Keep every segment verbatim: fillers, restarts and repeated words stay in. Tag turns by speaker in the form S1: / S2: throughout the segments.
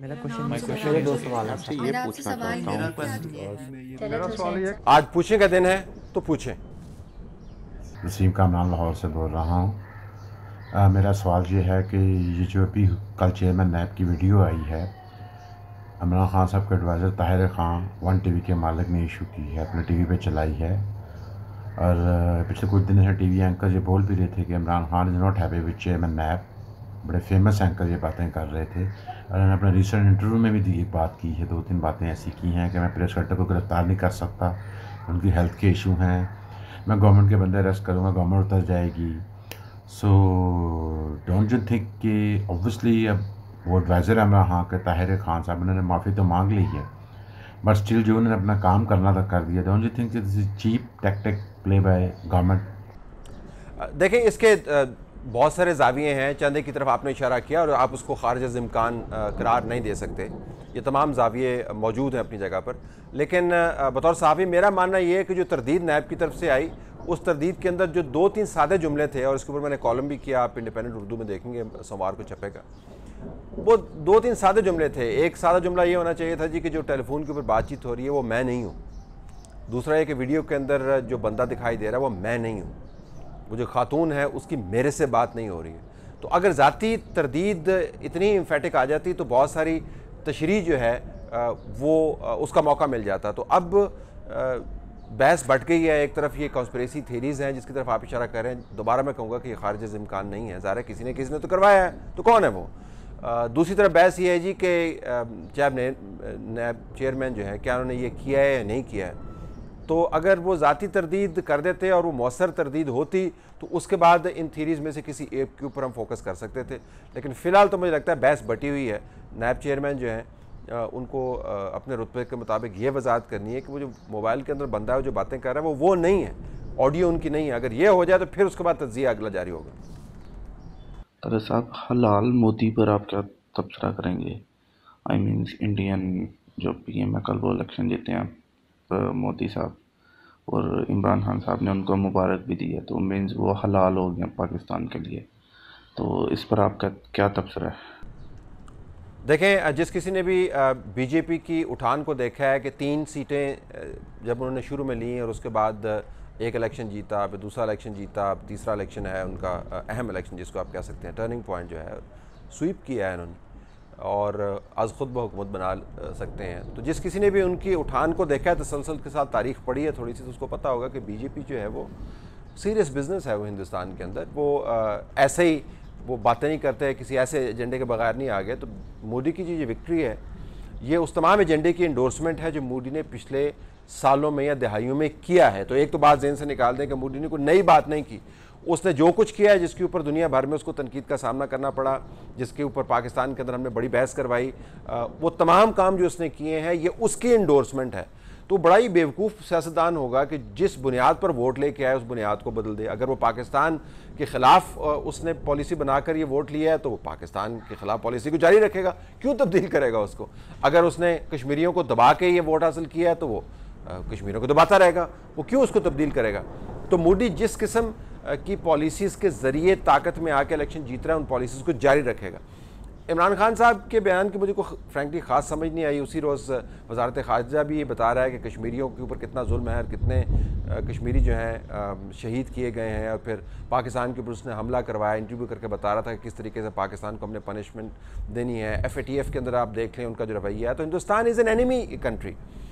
S1: میرا کوشچن
S2: میرے دو سوال ہیں
S3: آپ سے یہ پوچھنا چاہتا ہوں،
S4: آج پوچھنے کا دن ہے تو پوچھیں۔
S5: وسیم کامران لاہور سے بول رہا ہوں۔ آ, میرا سوال یہ ہے کہ یہ جو ابھی کل چیئرمین نیب کی ویڈیو آئی ہے، عمران خان صاحب کے advisor Tahir Khan one TV کے مالک نے ایشو کی ہے، اپنے ٹی وی پہ چلائی ہے، اور پچھلے کچھ دن سے ٹی وی اینکر یہ بول بھی رہے تھے کہ Imran Khan is not happy with chairman NAB. بڑے فیمس اینکر یہ باتیں کر رہے تھے، اور انہوں نے اپنے ریسنٹ انٹرویو میں بھی ایک بات کی ہے، دو تین باتیں ایسی کی ہیں کہ میں پریس کٹر کو گرفتار نہیں کر سکتا، ان کی ہیلتھ کے ایشو ہیں، میں گورنمنٹ کے بندے اریسٹ کروں گا، گورنمنٹ اتر جائے گی۔ سو ڈونٹ یو تھنک کہ اوبویسلی اب وہ ایڈوائزر عمران خان کے طاہر خان صاحب انہوں نے معافی تو مانگ لی ہے، بٹ اسٹل جو انہوں نے اپنا کام کرنا تھا کر دیا۔ Don't you think this is cheap tactic play by government?
S4: دیکھیں اس کے بہت سارے زاویے ہیں، چند ایک کی طرف آپ نے اشارہ کیا اور آپ اس کو خارج از امکان قرار نہیں دے سکتے، یہ تمام زاویے موجود ہیں اپنی جگہ پر، لیکن بطور صحافی میرا ماننا یہ ہے کہ جو تردید نیب کی طرف سے آئی، اس تردید کے اندر جو دو تین سادے جملے تھے، اور اس کے اوپر میں نے کالم بھی کیا، آپ انڈیپینڈنٹ اردو میں دیکھیں گے سوموار کو چھپے گا، وہ دو تین سادے جملے تھے۔ ایک سادہ جملہ یہ ہونا چاہیے تھا جی کہ جو ٹیلی فون کے اوپر بات چیت ہو رہی ہے وہ میں نہیں ہوں۔ دوسرا یہ کہ ویڈیو کے اندر جو بندہ دکھائی دے رہا ہے وہ میں نہیں ہوں، وہ جو خاتون ہے اس کی میرے سے بات نہیں ہو رہی ہے۔ تو اگر ذاتی تردید اتنی امفیٹک آ جاتی تو بہت ساری تشریح جو ہے وہ اس کا موقع مل جاتا۔ تو اب بحث بٹ گئی ہے، ایک طرف یہ کانسپریسی تھیریز ہیں جس کی طرف آپ اشارہ کر رہے ہیں، دوبارہ میں کہوں گا کہ یہ خارج از امکان نہیں ہے، ظاہر ہے کسی نے کسی نے تو کروایا ہے، تو کون ہے وہ؟ دوسری طرف بحث یہ ہے جی کہ نیب چیئرمین جو ہے کیا انہوں نے یہ کیا ہے یا نہیں کیا ہے، تو اگر وہ ذاتی تردید کر دیتے اور وہ مؤثر تردید ہوتی تو اس کے بعد ان تھیریز میں سے کسی ایک کے اوپر ہم فوکس کر سکتے تھے، لیکن فی الحال تو مجھے لگتا ہے بحث بٹی ہوئی ہے۔ نیب چیئرمین جو ہیں ان کو اپنے رتبے کے مطابق یہ وضاحت کرنی ہے کہ وہ جو موبائل کے اندر بندہ ہے جو باتیں کر رہا ہے وہ وہ نہیں ہے، آڈیو ان کی نہیں ہے، اگر یہ ہو جائے تو پھر اس کے بعد تجزیہ اگلا جاری ہوگا۔
S3: طارق صاحب، حلال مودی پر آپ کیا تبصرہ کریں گے؟ آئی مینس انڈین جو پی ایم ہے، کل وہ الیکشن جیتے ہیں مودی صاحب، اور عمران خان صاحب نے ان کو مبارک بھی دی ہے، تو مینز وہ حلال ہو گیا پاکستان کے لیے، تو اس پر آپ کا کیا تبصرہ ہے؟
S4: دیکھیں، جس کسی نے بھی بی جے پی کی اٹھان کو دیکھا ہے کہ تین سیٹیں جب انہوں نے شروع میں لیں اور اس کے بعد ایک الیکشن جیتا، پھر دوسرا الیکشن جیتا، تیسرا الیکشن ہے ان کا اہم الیکشن جس کو آپ کہہ سکتے ہیں ٹرننگ پوائنٹ جو ہے، سویپ کیا ہے انہوں نے اور از خود بحکومت بنا سکتے ہیں۔ تو جس کسی نے بھی ان کی اٹھان کو دیکھا ہے، تسلسل کے ساتھ تاریخ پڑھی ہے تھوڑی سی، تو اس کو پتہ ہوگا کہ بی جے پی جو ہے وہ سیریس بزنس ہے، وہ ہندوستان کے اندر وہ ایسے ہی وہ باتیں نہیں کرتے، کسی ایسے ایجنڈے کے بغیر نہیں آگے۔ تو مودی کی جو یہ وکٹری ہے یہ اس تمام ایجنڈے کی انڈورسمنٹ ہے جو مودی نے پچھلے سالوں میں یا دہائیوں میں کیا ہے۔ تو ایک تو بات ذہن سے نکال دیں کہ مودی نے کوئی نئی بات نہیں کی، اس نے جو کچھ کیا ہے جس کے اوپر دنیا بھر میں اس کو تنقید کا سامنا کرنا پڑا، جس کے اوپر پاکستان کے اندر ہم نے بڑی بحث کروائی، وہ تمام کام جو اس نے کیے ہیں یہ اس کی انڈورسمنٹ ہے۔ تو بڑا ہی بیوقوف سیاستدان ہوگا کہ جس بنیاد پر ووٹ لے کے آئے اس بنیاد کو بدل دے۔ اگر وہ پاکستان کے خلاف اس نے پالیسی بنا کر یہ ووٹ لیا ہے تو وہ پاکستان کے خلاف پالیسی کو جاری رکھے گا، کیوں تبدیل کرے گا اس کو؟ اگر اس نے کشمیریوں کو دبا کے یہ ووٹ حاصل کیا ہے تو وہ کشمیریوں کو دباتا رہے گا، وہ کیوں اس کو تبدیل کرے گا؟ تو مودی جس قسم کی پالیسیز کے ذریعے طاقت میں آ کے الیکشن جیت رہا ہے ان پالیسیز کو جاری رکھے گا۔ عمران خان صاحب کے بیان کی مجھے کو فرینکلی خاص سمجھ نہیں آئی۔ اسی روز وزارت خارجہ بھی یہ بتا رہا ہے کہ کشمیریوں کے اوپر کتنا ظلم ہے اور کتنے کشمیری جو ہیں شہید کیے گئے ہیں، اور پھر پاکستان کے اوپر اس نے حملہ کروایا، انٹرویو کر کے بتا رہا تھا کہ کس طریقے سے پاکستان کو ہم نے پنشمنٹ دینی ہے۔ ایف اے ٹی ایف کے اندر آپ دیکھ لیں ان کا جو رویہ ہے، تو Hindustan is an enemy country,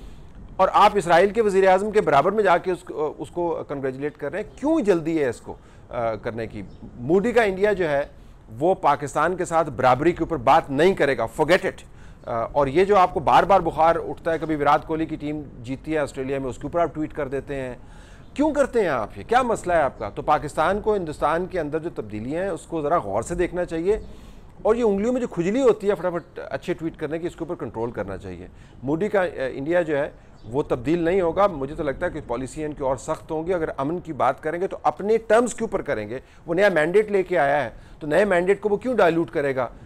S4: اور آپ اسرائیل کے وزیر اعظم کے برابر میں جا کے اس کو اس کو کنگریجولیٹ کر رہے ہیں، کیوں جلدی ہے اس کو کرنے کی؟ مودی کا انڈیا جو ہے وہ پاکستان کے ساتھ برابری کے اوپر بات نہیں کرے گا، forget it۔ اور یہ جو آپ کو بار بار بخار اٹھتا ہے، کبھی وراٹ کوہلی کی ٹیم جیتی ہے آسٹریلیا میں اس کے اوپر آپ ٹویٹ کر دیتے ہیں، کیوں کرتے ہیں آپ؟ یہ کیا مسئلہ ہے آپ کا؟ تو پاکستان کو ہندوستان کے اندر جو تبدیلیاں ہیں اس کو ذرا غور سے دیکھنا چاہیے، اور یہ انگلیوں میں جو کھجلی ہوتی ہے فٹافٹ اچھے ٹویٹ کرنے کی، اس کے اوپر کنٹرول کرنا چاہیے۔ مودی کا انڈیا جو ہے وہ تبدیل نہیں ہوگا۔ مجھے تو لگتا ہے کہ پالیسی ان کی اور سخت ہوں گی۔ اگر امن کی بات کریں گے تو اپنے ٹرمز کے اوپر کریں گے۔ وہ نیا مینڈیٹ لے کے آیا ہے تو نئے مینڈیٹ کو وہ کیوں ڈائلیوٹ کرے گا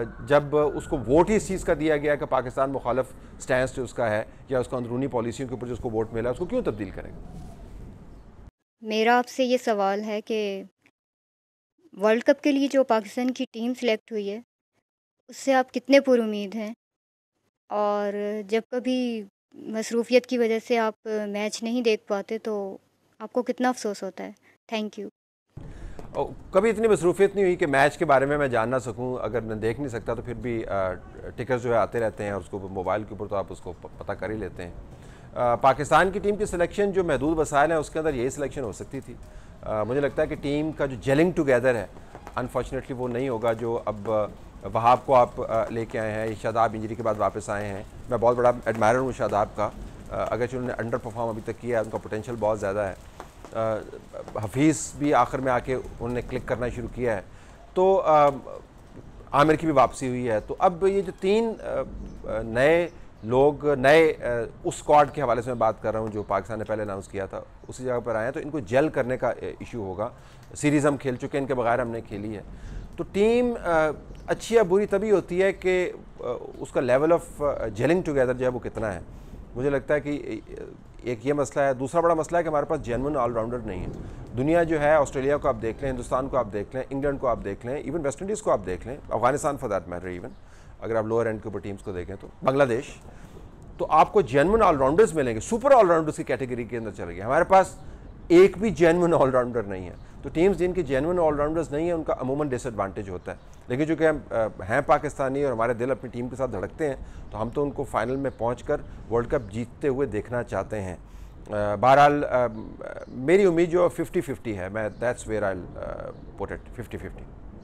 S4: جب اس کو ووٹ ہی اس چیز کا دیا گیا کہ پاکستان مخالف سٹینس جو اس کا ہے یا اس کو اندرونی پالیسیوں کے اوپر جو اس کو ووٹ ملا اس کو کیوں تبدیل کرے گا؟
S6: میرا آپ سے یہ سوال ہے کہ ورلڈ کپ کے لیے جو پاکستان کی ٹیم سلیکٹ ہوئی ہے اس سے آپ کتنے پر امید ہیں؟ اور جب کبھی مصروفیت کی وجہ سے آپ میچ نہیں دیکھ پاتے تو آپ کو کتنا افسوس ہوتا ہے؟ Thank you.
S4: کبھی اتنی مصروفیت نہیں ہوئی کہ میچ کے بارے میں میں جان نہ سکوں. اگر میں دیکھ نہیں سکتا تو پھر بھی ٹکرز جو ہے آتے رہتے ہیں اور اس کو موبائل کے اوپر تو آپ اس کو پتہ کر ہی لیتے ہیں. پاکستان کی ٹیم کی سلیکشن جو محدود وسائل ہیں اس کے اندر یہی سلیکشن ہو سکتی تھی. مجھے لگتا ہے کہ ٹیم کا جو جیلنگ ٹوگیدر ہے انفارچونیٹلی وہ نہیں ہوگا جو اب وہاب کو آپ لے کے آئے ہیں. شاداب انجری کے بعد واپس آئے ہیں. میں بہت بڑا ایڈمائرر ہوں شاداب کا, اگرچہ انہوں نے انڈر پرفارم ابھی تک کیا ہے, ان کا پوٹینشیل بہت زیادہ ہے. حفیظ بھی آخر میں آ کے انہوں نے کلک کرنا شروع کیا ہے. تو عامر کی بھی واپسی ہوئی ہے. تو اب یہ جو تین نئے لوگ نئے اس اسکواڈ کے حوالے سے میں بات کر رہا ہوں جو پاکستان نے پہلے اناؤنس کیا تھا اسی جگہ پر آئے ہیں, تو ان کو جیل کرنے کا ایشو ہوگا. سیریز ہم کھیل چکے ہیں, ان کے بغیر ہم نے کھیلی ہے. تو ٹیم اچھی یا بری تبھی ہوتی ہے کہ اس کا لیول آف جیلنگ ٹوگیدر جو ہے وہ کتنا ہے. مجھے لگتا ہے کہ ایک یہ مسئلہ ہے. دوسرا بڑا مسئلہ ہے کہ ہمارے پاس جینون آل راؤنڈر نہیں ہے. دنیا جو ہے آسٹریلیا کو آپ دیکھ لیں, ہندوستان کو آپ دیکھ لیں, انگلینڈ کو آپ دیکھ لیں, ایون ویسٹ انڈیز کو آپ دیکھ لیں, Afghanistan for that matter, even اگر آپ لوور اینڈ کے اوپر ٹیمز کو دیکھیں تو بنگلہ دیش, تو آپ کو جینون آل راؤنڈرز ملیں گے, سپر آل راؤنڈرز کی کیٹیگری کے اندر چلے گئے. ہمارے پاس ایک بھی جینون آل راؤنڈر نہیں ہے. تو ٹیمز جن کی جینون آل راؤنڈرز نہیں ہیں ان کا عموماً ڈس ایڈوانٹیج ہوتا ہے. لیکن چونکہ ہم ہیں پاکستانی اور ہمارے دل اپنی ٹیم کے ساتھ دھڑکتے ہیں تو ہم تو ان کو فائنل میں پہنچ کر ورلڈ کپ جیتتے ہوئے دیکھنا چاہتے ہیں. بہرحال میری امید جو ففٹی ففٹی ہے, میں that's where I put it, fifty fifty.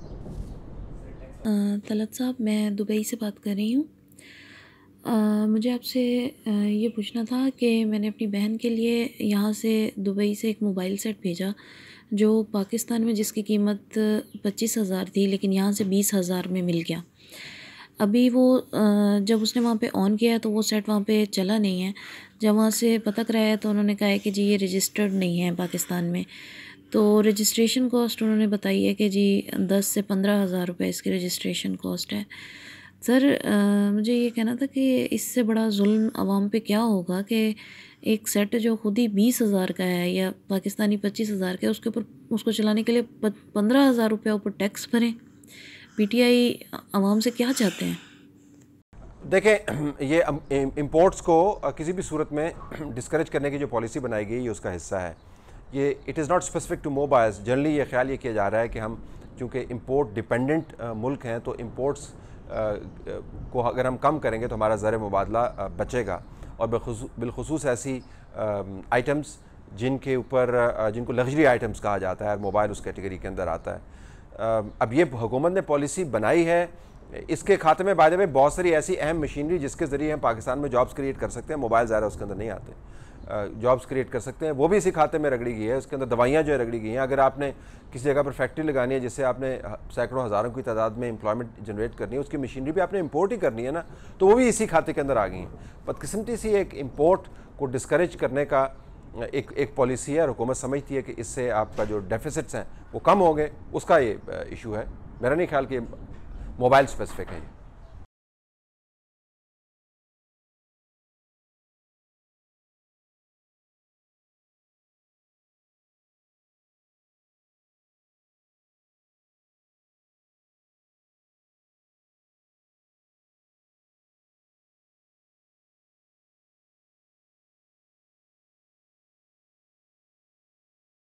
S1: Talat sahib, میں دبئی سے بات کر رہی ہوں. آ, مجھے آپ سے آ, یہ پوچھنا تھا کہ میں نے اپنی بہن کے لیے یہاں سے دبئی سے ایک موبائل سیٹ بھیجا جو پاکستان میں جس کی قیمت پچیس ہزار تھی لیکن یہاں سے بیس ہزار میں مل گیا. ابھی وہ آ, جب اس نے وہاں پہ آن کیا تو وہ سیٹ وہاں پہ چلا نہیں ہے. جب وہاں سے پتہ کرایا تو انہوں نے کہا ہے کہ جی یہ رجسٹرڈ نہیں ہے پاکستان میں. تو رجسٹریشن کاسٹ انہوں نے بتائی ہے کہ جی دس سے پندرہ ہزار روپے اس کی رجسٹریشن کاسٹ ہے. سر مجھے یہ کہنا تھا کہ اس سے بڑا ظلم عوام پہ کیا ہوگا کہ ایک سیٹ جو خود ہی بیس ہزار کا ہے یا پاکستانی پچیس ہزار کا ہے اس کے اوپر اس کو چلانے کے لیے پندرہ ہزار روپے اوپر ٹیکس بھریں. پی ٹی آئی عوام سے کیا چاہتے ہیں؟
S4: دیکھیں, یہ امپورٹس کو کسی بھی صورت میں ڈسکریج کرنے کی جو پالیسی بنائی گئی یہ اس کا حصہ ہے. یہ it is not specific to mobiles. Generally یہ خیال یہ کیا جا رہا ہے کہ ہم چونکہ امپورٹ ڈپینڈنٹ ملک ہیں تو امپورٹس کو اگر ہم کم کریں گے تو ہمارا زر مبادلہ بچے گا, اور بالخصوص ایسی آئٹمس جن کے اوپر جن کو لگژری آئٹمس کہا جاتا ہے, موبائل اس کیٹیگری کے اندر آتا ہے. اب یہ حکومت نے پالیسی بنائی ہے, اس کے کھاتے میں بعد میں بہت ساری ایسی اہم مشینری جس کے ذریعے ہم پاکستان میں جابس کریٹ کر سکتے ہیں. موبائل ظاہر اس کے اندر نہیں آتے, جابس کریٹ کر سکتے ہیں, وہ بھی اسی کھاتے میں رگڑی گئی ہے. اس کے اندر دوائیاں جو ہے رگڑی گئی ہیں. اگر آپ نے کسی جگہ پر فیکٹری لگانی ہے جس سے آپ نے سینکڑوں ہزاروں کی تعداد میں امپلائمنٹ جنریٹ کرنی ہے, اس کی مشینری بھی آپ نے امپورٹ ہی کرنی ہے نا, تو وہ بھی اسی کھاتے کے اندر آ گئی ہیں. بدقسمتی سی ایک امپورٹ کو ڈسکریج کرنے کا ایک ایک پالیسی ہے, اور حکومت سمجھتی ہے کہ اس سے آپ کا جو ڈیفیسٹس ہیں وہ کم ہوں گے. اس کا یہ ایشو ہے. میرا نہیں خیال کہ موبائل اسپیسیفک ہے یہ.